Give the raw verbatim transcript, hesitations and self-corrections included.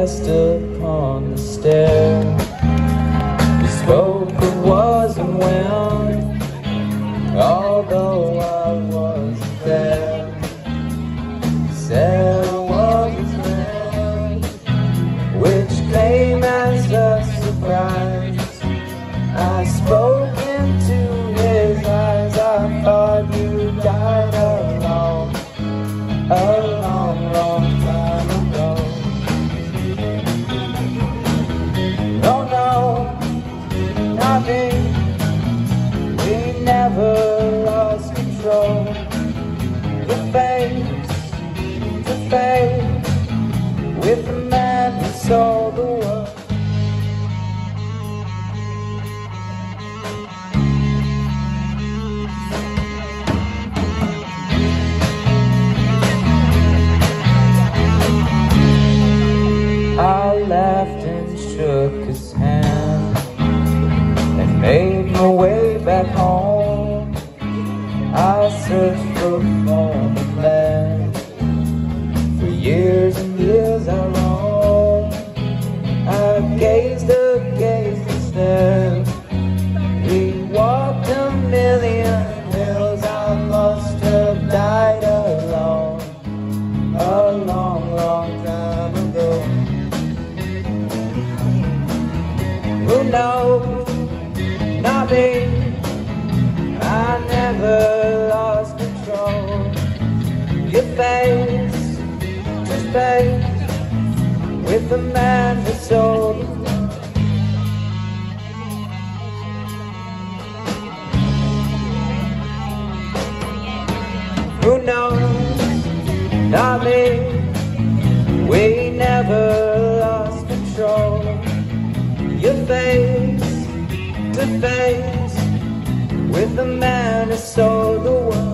passed upon the stair. We spoke of was and when, although I wasn't there. He said I was his man, which came as a surprise. I spoke into his eyes. I thought you died alone a long, long time ago. Oh no, not me. We never lost control. The face to face with the man who sold the world. I laughed and shook his hand and made my way back home. I searched for foreign land. For years and years I roamed. I gazed and gazed and stared. We walked a million hills. I must have died alone a long, long time ago. Who knows? Not me. I never lost control. Your face to face with the man who sold the world. Who knows? Not me. We never lost control. Your face to face with the man who sold the world.